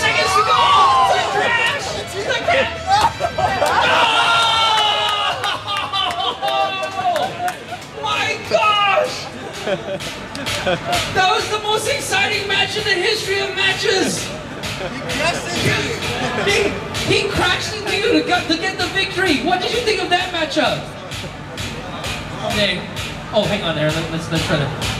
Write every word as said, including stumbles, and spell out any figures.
seconds to go! The crash! The crash! Oh my gosh! That was the most exciting match in the history of matches! He, he crashed into you to get, to get the victory! What did you think of that matchup? Okay. Oh, hang on there. Let's, let's try to...